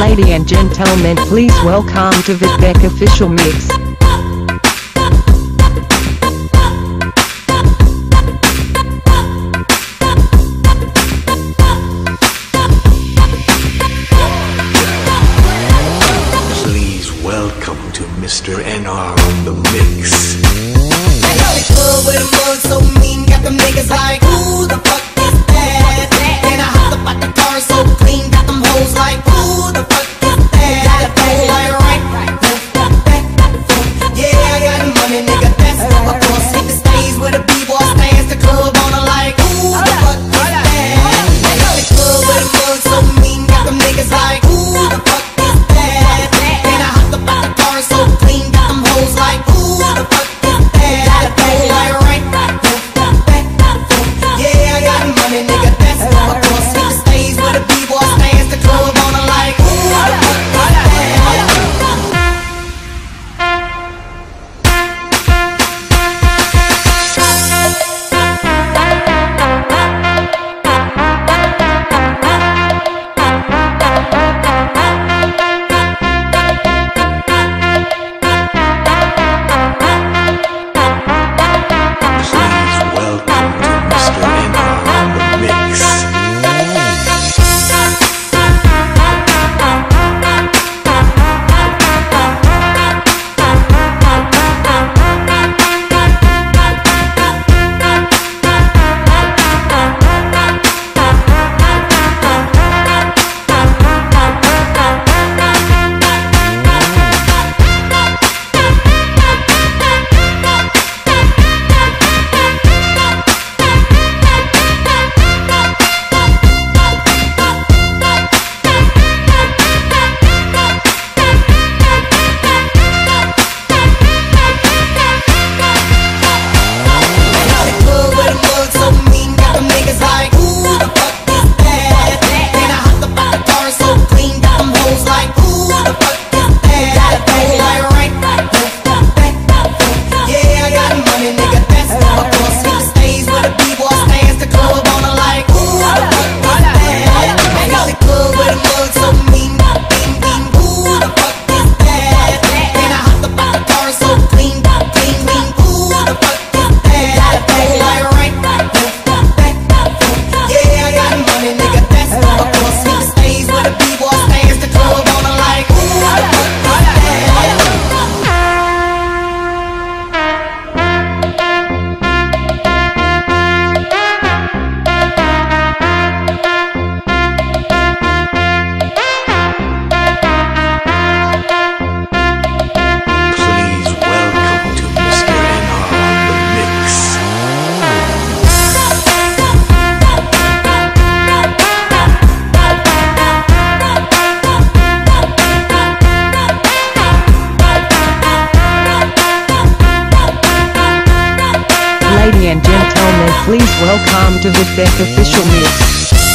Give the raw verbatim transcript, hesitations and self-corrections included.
Ladies and gentlemen, please welcome to Vidbeck Official Mix. Please welcome to Mister N R on the mix. I got the club with a mug so mean, got them niggas like, who the fuck is that? And I hopped up out the car so clean, got them hoes like, who the fuck is that? Got a thing like right, left, back, front. Yeah, I got the money, nigga, that's across. Hit the stage with a b-boy stands, the club on her like, who the fuck is that? I got the club with a mug so mean, got them niggas like, who the fuck is that? And I hopped up out the car so clean, got them hoes like, who the fuck is that? Got a thing like right, left, back, front. Yeah, I got the money, nigga, that's across. Hit the stage with a b-boy stands, the club on her like, who the fuck is that? Please welcome to Mister N R on the mix. Please welcome to Mister N R on the mix. Ladies and gentlemen, please welcome to Vidbeck Official Mix.